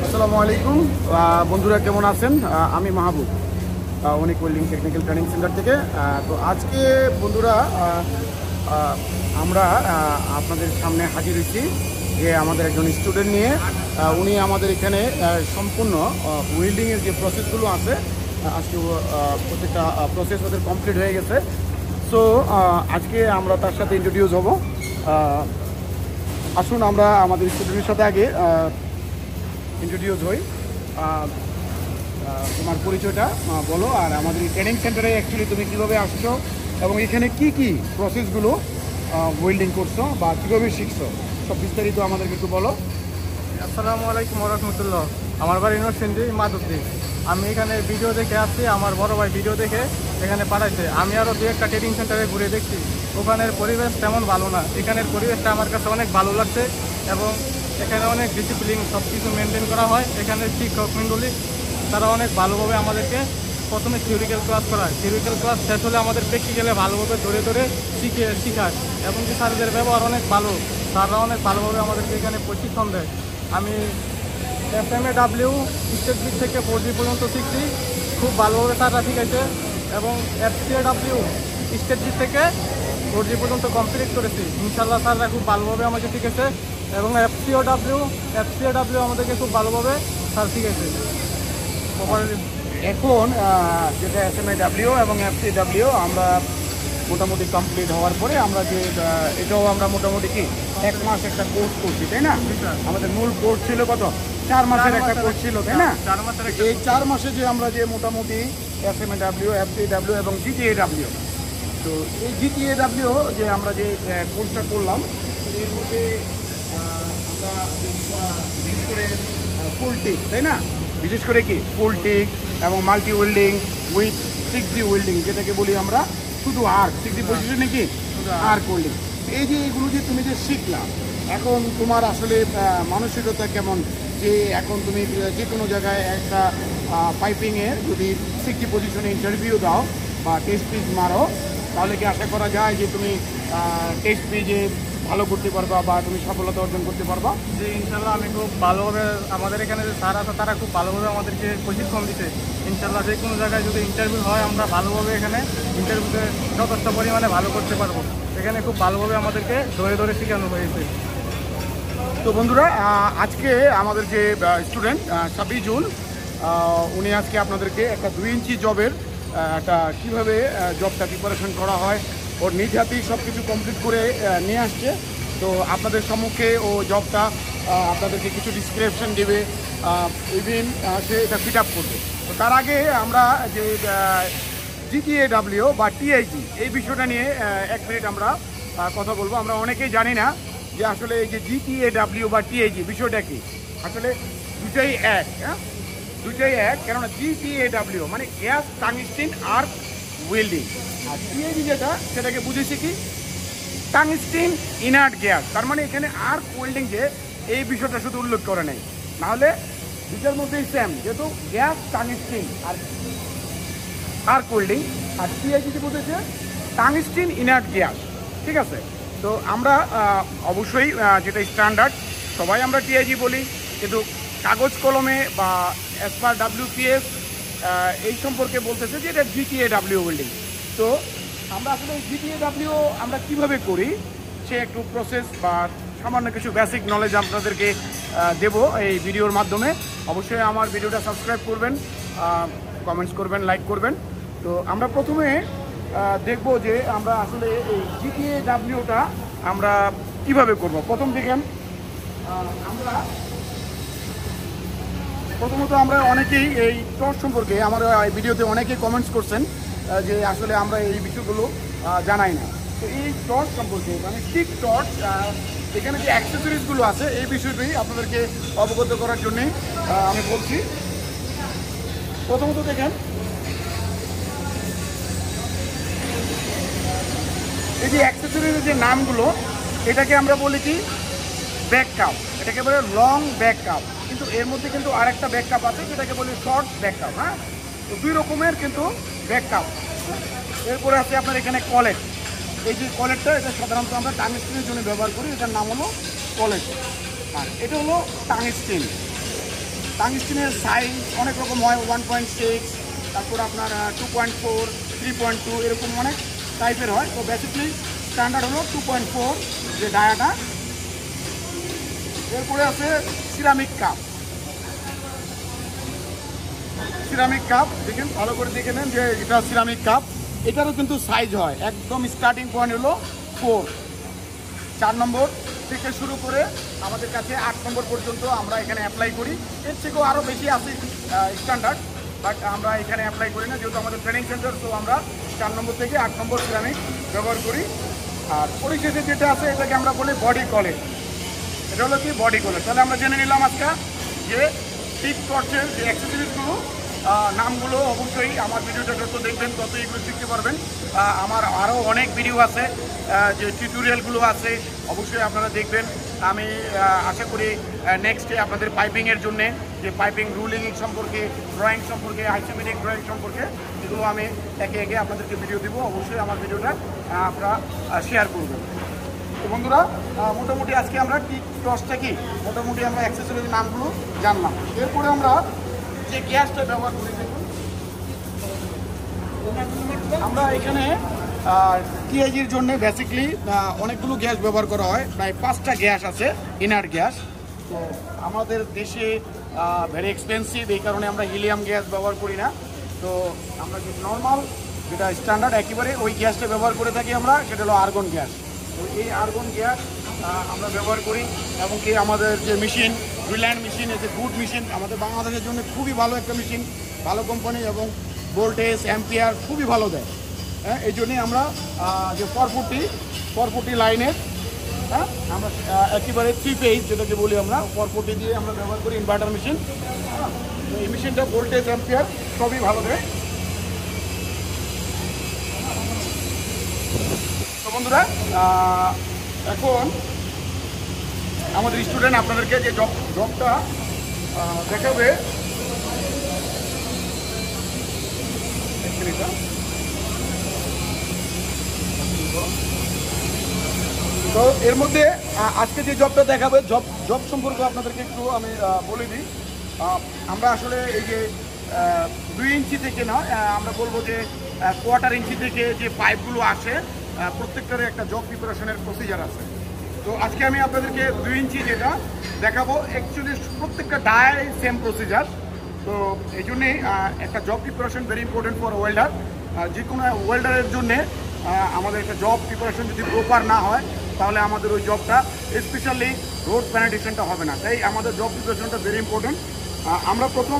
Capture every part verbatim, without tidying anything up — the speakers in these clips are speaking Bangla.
আসসালামু আলাইকুম বন্ধুরা, কেমন আছেন? আমি মাহবুব, অনেক ওয়েল্ডিং টেকনিক্যাল ট্রেনিং সেন্টার থেকে। তো আজকে বন্ধুরা আমরা আপনাদের সামনে হাজির হয়েছি যে আমাদের একজন স্টুডেন্ট নিয়ে। উনি আমাদের এখানে সম্পূর্ণ ওয়েল্ডিংয়ের যে প্রসেসগুলো আছে, আজকে প্রত্যেকটা প্রসেস ওদের কমপ্লিট হয়ে গেছে। সো আজকে আমরা তার সাথে ইন্ট্রোডিউস হব। আসুন আমরা আমাদের স্টুডেন্টের সাথে আগে ইন্ট্রোডিউস হই। তোমার পরিচয়টা বলো, আর আমাদের এই ট্রেনিং সেন্টারে অ্যাকচুয়ালি তুমি কীভাবে আসছো এবং এখানে কি কি প্রসেসগুলো ওয়েল্ডিং করছো বা কীভাবে শিখছো, সব বিস্তারিত আমাদেরকে একটু বলো। আসসালামু আলাইকুম রহমতুল্লাহ। আমার বাড়ি নরসিংদী মাধবদী। আমি এখানে ভিডিও দেখে আসছি, আমার বড় ভাই ভিডিও দেখে এখানে পাঠাইছে। আমি আরও দু একটা ট্রেনিং সেন্টারে ঘুরে দেখছি, ওখানের পরিবেশ তেমন ভালো না। এখানের পরিবেশটা আমার কাছে অনেক ভালো লাগছে এবং এখানে অনেক ডিসিপ্লিন সব কিছু মেনটেন করা হয়। এখানের শিক্ষক মণ্ডলী তারা অনেক ভালোভাবে আমাদেরকে প্রথমে থিওরিক্যাল ক্লাস করায়, থিওরিক্যাল ক্লাস শেষ হলে আমাদের প্র্যাকটিক্যালে ভালোভাবে ধরে ধরে শিখিয়ে শিখায় এবং কি স্যারদের ব্যবহার অনেক ভালো। স্যাররা অনেক ভালোভাবে আমাদেরকে এখানে প্রশিক্ষণ দেয়। আমি F M A W state দিক থেকে ফোর জি পর্যন্ত শিখছি, খুব ভালোভাবে স্যাররা শিখাইছে এবং F C A W state দিক থেকে ফোর জি পর্যন্ত কমপ্লিট করেছি। ইনশাল্লাহ স্যাররা খুব ভালোভাবে আমাকে শিখেছে এবং এফ সি ও W F C A W আমাদেরকে খুব ভালোভাবে স্যার শিখেছে। এখন যেটা এস এম এ ডাব্লিউ এবং এফ সি ডাব্লিউ আমরা মোটামুটি কমপ্লিট হওয়ার পরে আমরা যে এটাও আমরা মোটামুটি কি এক মাস একটা কোর্স করছি, তাই না? আমাদের মূল কোর্স ছিল কত? চার মাসের একটা কোর্স ছিল, তাই না? এই চার মাসে যে আমরা যে মোটামুটি S M A W, F C W এবং জি টি এ ডাব্লিউ, তো এই জি টি এ ডাব্লিউ যে আমরা যে কোর্সটা করলাম এর মধ্যে আমরা বিশেষ করে ফুলটিক, তাই না? বিশেষ করে কি ফুলটিক এবং multi welding with six G welding, যেটাকে বলি আমরা শুধু আর্ক, সিক্স জি পজিশনে কি আর্ক ওয়েল্ডিং। এই যে এগুলো যে তুমি যে শিখলাম, এখন তোমার আসলে মানসিকতা কেমন যে এখন তুমি যে কোনো জায়গায় একটা পাইপিংয়ে যদি সিক্স জি পজিশনে ইন্টারভিউ দাও বা টেস্ট পিচ মারো, তাহলে কি আশা করা যায় যে তুমি টেস্ট পিচে ভালো করতে পারবা বা তুমি সফলতা অর্জন করতে পারবা? যে ইনশাল্লাহ আমি খুব ভালোভাবে, আমাদের এখানে যে স্যার আছে তারা খুব ভালোভাবে আমাদেরকে প্রশিক্ষণ দিচ্ছে। ইনশাল্লাহ যে কোনো জায়গায় যদি ইন্টারভিউ হয় আমরা ভালোভাবে এখানে ইন্টারভিউতে যথেষ্ট পরিমাণে ভালো করতে পারবো। এখানে খুব ভালোভাবে আমাদেরকে ধরে ধরে শেখানো হয়েছে। তো বন্ধুরা, আজকে আমাদের যে স্টুডেন্ট ছাব্বিশ জুন, উনি আজকে আপনাদেরকে একটা দুই ইঞ্চি জবের একটা কীভাবে জবটা প্রিপারেশন করা হয় ওর নিজ হাতেই সব কিছু কমপ্লিট করে নিয়ে আসছে। তো আপনাদের সম্মুখে ও জবটা আপনাদেরকে কিছু ডিসক্রিপশন দেবে, ইভিন সে এটা ফিট আপ করবে। তো তার আগে আমরা যে জি টি এ ডাব্লিউ বা টি আই জি এই বিষয়টা নিয়ে এক মিনিট আমরা কথা বলবো। আমরা অনেকেই জানি না যে আসলে এই যে জি টি এ ডাব্লিউ বা টি আই জি বিষয়টা কি। আসলে দুটাই এক, হ্যাঁ দুটাই এক। কেননা জি টি এ ডাব্লিউ মানে গ্যাস টাংস্টেন আর্ক ওয়েল্ডিং, আর টি আই জি যেটা সেটাকে বুঝেছি কি টাংস্টেন ইনার্ট গ্যাস। তার মানে এখানে আর্ক ওয়েল্ডিং যে এই বিষয়টা শুধু উল্লেখ করে নেই, নাহলে দুটার মধ্যেই সেম, যেহেতু গ্যাস টাংস্টেন আর আর্ক ওয়েল্ডিং। আর টি আই জি যে বুঝেছে টাংস্টেন ইনার্ট গ্যাস, ঠিক আছে? তো আমরা অবশ্যই যেটা স্ট্যান্ডার্ড সবাই আমরা টি আই জি বলি, কিন্তু কাগজ কলমে বা as per W P S এই সম্পর্কে বলতেছে যে এটা জি টি এ ডাব্লিউ ওয়েল্ডিং। তো আমরা আসলে জি টি এ ডাব্লিউ আমরা কীভাবে করি সে একটু প্রসেস বা সামান্য কিছু বেসিক নলেজ আপনাদেরকে দেব এই ভিডিওর মাধ্যমে। অবশ্যই আমার ভিডিওটা সাবস্ক্রাইব করবেন, কমেন্টস করবেন, লাইক করবেন। তো আমরা প্রথমে দেখব যে আমরা আসলে এই জি টি এ ডাব্লিউটা আমরা কীভাবে করব। প্রথম দেখেন আমরা প্রথমত আমরা অনেকেই এই টর্চ সম্পর্কে আমার ভিডিওতে অনেকেই কমেন্টস করছেন যে আসলে আমরা এই বিষয়গুলো জানাই না। তো এই টর্চ সম্পর্কে মানে স্টিক টর্চ এখানে যে অ্যাক্সেসরিজগুলো আছে এই বিষয়টি আপনাদেরকে অবগত করার জন্যে আমি বলছি। প্রথমত দেখেন এই যে অ্যাক্সেসরিজের যে নামগুলো, এটাকে আমরা বলি কি ব্যাক কাপ, এটাকে বলে লং ব্যাক কাপ। কিন্তু এর মধ্যে কিন্তু আরেকটা ব্যাক কাপ আছে যেটাকে বলি শর্ট ব্যাক কাপ। হ্যাঁ, তো দুই রকমের কিন্তু ব্যাক কাপ। এরপরে আছে আপনার এখানে কলেট। এই যে কলেটটা এটা সাধারণত আমরা টাংস্টেনের জন্য ব্যবহার করি, এটার নাম হলো কলেট। আর এটা হলো টাংস্টেন। টাংস্টেনের সাইজ অনেক রকম হয়, ওয়ান পয়েন্ট সিক্স, তারপর আপনার two point four, three point two, এরকম অনেক টাইপের হয়। তো বেসিকলি স্ট্যান্ডার্ড হলো টু পয়েন্ট ফোর যে ডায়াটা। এরপরে আছে সিরামিক কাপ। সিরামিক কাপ দেখেন, ভালো করে দেখে নেন যে এটা সিরামিক কাপ। এটারও কিন্তু সাইজ হয়, একদম স্টার্টিং পয়েন্ট হলো ফোর, চার নম্বর থেকে শুরু করে আমাদের কাছে আট নম্বর পর্যন্ত আমরা এখানে অ্যাপ্লাই করি। এর থেকেও আরও বেশি আছে স্ট্যান্ডার্ড, বাট আমরা এখানে অ্যাপ্লাই করি না যেহেতু আমাদের ট্রেনিং সেন্টার। তো আমরা চার নম্বর থেকে আট নম্বর সিরামিক ব্যবহার করি। আর পরিশেষে যেটা আছে এটাকে আমরা বলি বডি কলেজ। এটা হলো কি বডি কলেজ। তাহলে আমরা জেনে নিলাম আজকে যে টিপ টর্চের যে অ্যাক্সেসরিজগুলো নামগুলো অবশ্যই আমার ভিডিওটা যত দেখবেন তত এগুলো শিখতে পারবেন। আমার আরও অনেক ভিডিও আছে, যে টিউটোরিয়ালগুলো আছে, অবশ্যই আপনারা দেখবেন। আমি আশা করি নেক্সটে আপনাদের পাইপিংয়ের জন্যে যে পাইপিং রুলিং সম্পর্কে, ড্রয়িং সম্পর্কে, আইসোমেট্রিক ড্রয়িং সম্পর্কে এগুলো আমি একে একে আপনাদেরকে ভিডিও দিব। অবশ্যই আমার ভিডিওটা আপনারা শেয়ার করবেন। তো বন্ধুরা, মোটামুটি আজকে আমরা টি টসটা কি মোটামুটি আমরা অ্যাক্সেসরিজ নামগুলো জানলাম। এরপরে আমরা যে গ্যাসটা ব্যবহার করি, দেখুন আমরা এখানে টিআইজির জন্য বেসিকলি অনেকগুলো গ্যাস ব্যবহার করা হয়, প্রায় পাঁচটা গ্যাস আছে ইনার গ্যাস। তো আমাদের দেশে ভেরি এক্সপেন্সিভ, এই কারণে আমরা হিলিয়াম গ্যাস ব্যবহার করি না। তো আমরা যে নর্মাল যেটা স্ট্যান্ডার্ড একেবারে ওই গ্যাসটা ব্যবহার করে থাকি আমরা, সেটা হলো আর্গন গ্যাস। তো এই আর্গন গ্যাস আমরা ব্যবহার করি। এবং কি আমাদের যে মেশিন রিল্যান্ড মেশিন, এতে গুড মেশিন, আমাদের বাংলাদেশের জন্য খুবই ভালো একটা মেশিন, ভালো কোম্পানি, এবং ভোল্টেজ অ্যাম্পিয়ার খুবই ভালো দেয়। হ্যাঁ, এই জন্যই আমরা যে ফোর ফোর্টি ফোর ফোর্টি লাইনের, হ্যাঁ, আমরা একেবারে থ্রি পেজ যেটাকে বলি আমরা, ফোর ফোর্টি দিয়ে আমরা ব্যবহার করি ইনভার্টার মেশিন। হ্যাঁ, এই মেশিনটা ভোল্টেজ অ্যাম্পিয়ার সবই ভালো দেয়। তো বন্ধুরা, এখন আমাদের স্টুডেন্ট আপনাদেরকে যে জব জবটা দেখাবে, তো এর মধ্যে আজকে যে জবটা দেখাবে, জব জব সম্পর্কে আপনাদেরকে একটু আমি বলে দিই। আমরা আসলে এই যে দুই ইঞ্চি থেকে না, আমরা বলবো যে কোয়ার্টার ইঞ্চি থেকে যে পাইপগুলো আসে, প্রত্যেকটার একটা জব প্রিপারেশনের প্রসিজার আছে। তো আজকে আমি আপনাদেরকে দুই ইঞ্চি যেটা দেখাবো, অ্যাকচুয়ালি প্রত্যেকটা ডায়াই সেম প্রসিজার। তো এই জন্যেই একটা job preparation very important for welder. যে কোনো ওয়েল্ডারের জন্যে আমাদের একটা জব প্রিপারেশন যদি প্রপার না হয়, তাহলে আমাদের ওই জবটা, স্পেশালি রোড প্যানেটেশনটা হবে না। তাই আমাদের জব প্রিপারেশনটা ভেরি ইম্পর্টেন্ট। আমরা প্রথম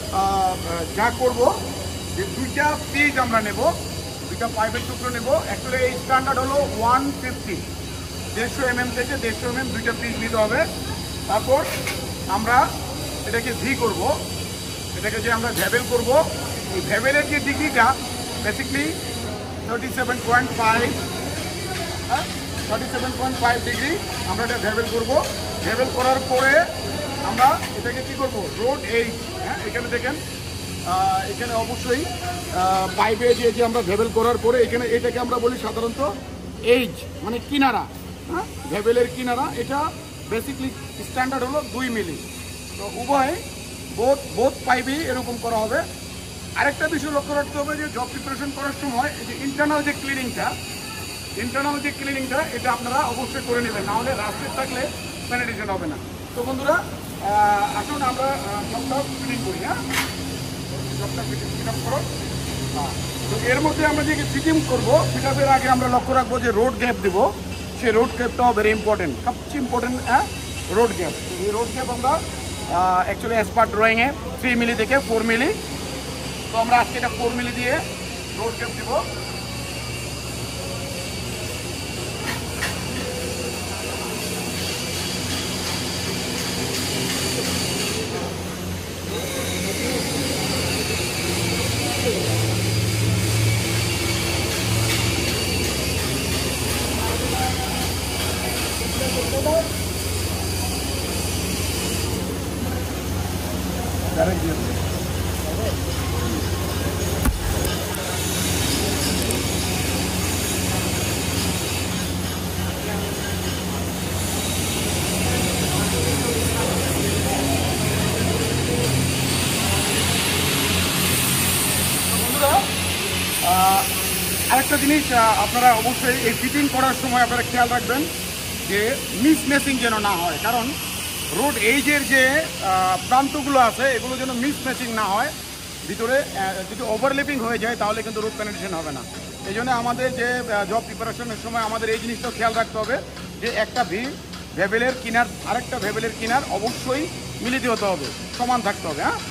যা করব, যে দুইটা পিস আমরা নেব, দুইটা পাইপের টুকরো নেব। অ্যাকচুয়ালি এই স্ট্যান্ডার্ড হলো ওয়ান ফিফটি, দেড়শো এম এম থেকে দেড়শো এম এম দুইটা পিস নিতে হবে। তারপর আমরা এটাকে ভি করব, এটাকে যে আমরা ভ্যাবেল করব, এই ভ্যাবেলের যে ডিগ্রিটা basically thirty seven point five হ্যাঁ thirty seven point five degree আমরা এটা ভ্যাবেল করবো। ভ্যাবেল করার পরে আমরা এটাকে কী করবো, রোড এইচ, হ্যাঁ এখানে দেখেন, এখানে অবশ্যই পাইপে যে যে আমরা ভ্যাবেল করার পরে এখানে এটাকে আমরা বলি সাধারণত এইচ, মানে কিনারা, হ্যাঁ ভ্যাবেলের কিনারা। এটা বেসিকলি স্ট্যান্ডার্ড হলো দুই মিলি। তো উভয় বোথ বোথ পাইপেই এরকম করা হবে। আরেকটা বিষয় লক্ষ্য রাখতে হবে যে জব প্রিপারেশন করার সময় এই যে ইন্টারনাল যে ক্লিনিংটা ইন্টারনাল যে ক্লিনিংটা এটা আপনারা অবশ্যই করে নেবেন, নাহলে রাস্তায় থাকলে স্যানিটেশন হবে না। তো বন্ধুরা, আসুন আমরা জবটা ফিটিং করি। হ্যাঁ, জবটা ফিটিং ফিট আপ করো। তো এর মধ্যে আমরা যে ফিটিং করবো, ফিট আপের আগে আমরা লক্ষ্য রাখবো যে রোড গ্যাপ দেবো, সেই রোড গ্যাপটাও ভেরি ইম্পর্টেন্ট, সবচেয়ে ইম্পর্টেন্ট হ্যাঁ রোড গ্যাপ। এই রোড গ্যাপ আমরা অ্যাকচুয়ালি অ্যাজ পার ড্রয়িংয়ে থ্রি মিলি থেকে ফোর মিলি। তো আমরা আজকে এটা ফোর মিলি দিয়ে রোড গ্যাপ দেবো। জিনিস আহ, আপনারা অবশ্যই এই ফিটিং করার সময় আপনারা খেয়াল রাখবেন যে মিস ম্যাচিং যেন না হয়, কারণ রোড এইজের যে আহ, প্রান্তগুলো আছে এগুলো যেন মিস ম্যাচিং না হয়, ভিতরে আহ, যদি ওভারলেপিং হয়ে যায় তাহলে কিন্তু রোড পেনিট্রেশন হবে না। এই জন্য আমাদের যে জব প্রিপারেশনের সময় আমাদের এই জিনিসটাও খেয়াল রাখতে হবে যে একটা ভি ভেবেলের কিনার আরেকটা ভেবেলের কিনার অবশ্যই মিলিত হতে হবে, সমান থাকতে হবে। হ্যাঁ,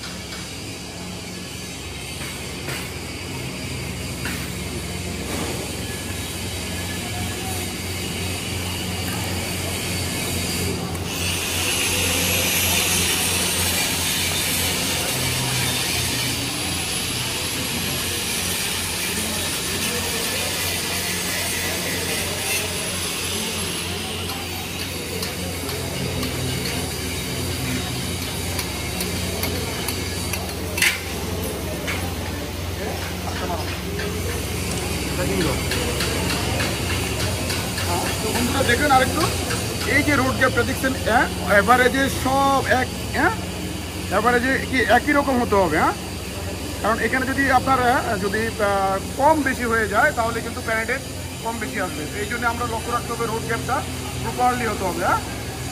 তো বন্ধুরা দেখেন আরেকটু, এই যে রোড গ্যাপ প্রেডিকশন এভারেজে সব এক, হ্যাঁ এভারেজে কি একই রকম হতে হবে। হ্যাঁ, কারণ এখানে যদি আপনার আহ, যদি আহ, কম বেশি হয়ে যায় তাহলে কিন্তু প্যানেটের কম বেশি আসবে। এই জন্য আমরা লক্ষ্য রাখতে হবে রোড গ্যাপটা প্রপারলি হতে হবে। হ্যাঁ,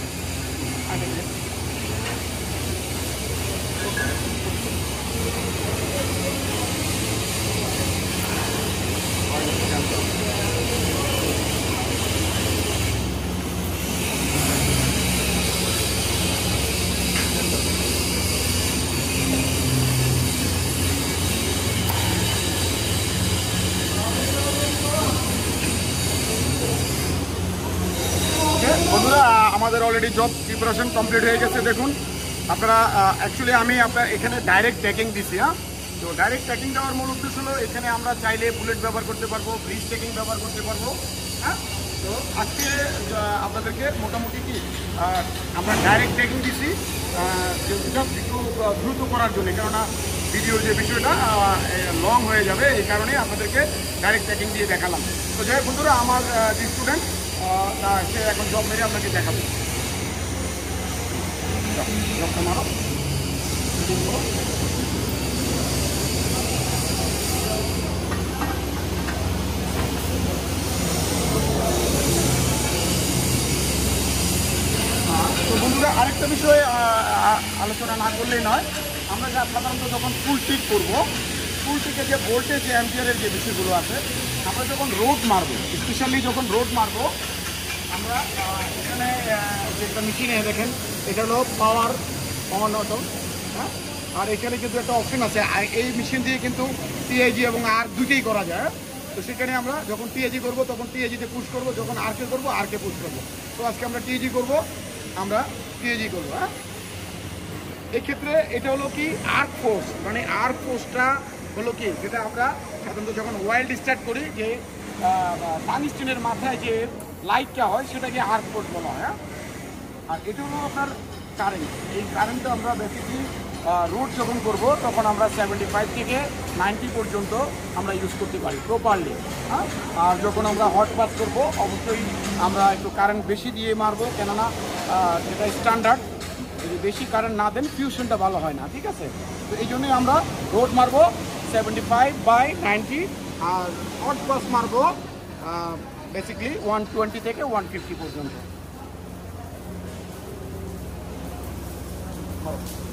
বন্ধুরা আমাদের অলরেডি জব প্রিপারেশন কমপ্লিট হয়ে গেছে। দেখুন আপনারা, অ্যাকচুয়ালি আমি আপনার এখানে ডাইরেক্ট ট্যাকিং দিছি। হ্যাঁ, তো ডাইরেক্ট ট্যাকিং দেওয়ার মূল উদ্দেশ্য হলো এখানে আমরা চাইলে বুলেট ব্যবহার করতে পারবো, ব্রিজ ট্যাকিং ব্যবহার করতে পারবো। হ্যাঁ, তো আজকে আহ, আপনাদেরকে মোটামুটি কি আহ, আমরা ডাইরেক্ট ট্যাকিং দিছি একটু আহ, দ্রুত করার জন্য, কেননা ভিডিওর যে বিষয়টা লং হয়ে যাবে এই কারণে আপনাদেরকে ডাইরেক্ট ট্যাকিং দিয়ে দেখালাম। তো যাই হোক বন্ধুরা, আমার আহ, যে স্টুডেন্ট সে এখন জব মেরে আপনাকে দেখাবে। জবটা মারো। তো বন্ধুরা আরেকটা বিষয় আলোচনা না করলেই নয়, আমরা যা সাধারণত যখন ফুল টিক করবো, ফুল টিকে যে ভোল্টেজ যে অ্যাম্পিয়ারের যে বিষয়গুলো আছে, আমরা যখন রোড মারবো, স্পেশালি যখন রোড মারবো আমরা এখানে যে একটা মেশিনে দেখেন এটা হলো পাওয়ার অন অটো। হ্যাঁ, আর এখানে কিন্তু একটা অপশন আছে, এই মেশিন দিয়ে কিন্তু টিআইজি এবং আর দুইটাই করা যায়। তো সেখানে আমরা যখন টিএজি করবো তখন টিএজিতে পুশ করবো, যখন আরকে করবো আরকে পুশ করবো। তো আজকে আমরা টিএজি করবো, আমরা টিএজি করবো। হ্যাঁ, এক্ষেত্রে এটা হলো কি আর্ক ফোর্স, মানে আর্ক ফোর্সটা হলো কি যেটা আমরা সাধারণত যখন ওয়েল্ড স্টার্ট করি যে টাংস্টেনের মাথায় যে লাইটটা হয় সেটাকে আর্ক ফোর্স বলা হয়। আর এটা হলো আপনার কারেন্ট। এই কারেন্টটা আমরা বেসিকলি রোড যখন করব তখন আমরা সেভেন্টি ফাইভ থেকে নাইনটি পর্যন্ত আমরা ইউজ করতে পারি প্রপারলি। হ্যাঁ, আর যখন আমরা হট পাস করবো অবশ্যই আমরা একটু কারেন্ট বেশি দিয়ে মারবো, কেননা যেটা স্ট্যান্ডার্ড, যদি বেশি কারেন্ট না দেন ফিউশনটা ভালো হয় না। ঠিক আছে, তো এই জন্যই আমরা রোড মারবো সেভেন্টি ফাইভ বাই নাইনটি, আর হট পাস মারবো বেসিকলি ওয়ান টোয়েন্টি থেকে ওয়ান ফিফটি পর্যন্ত।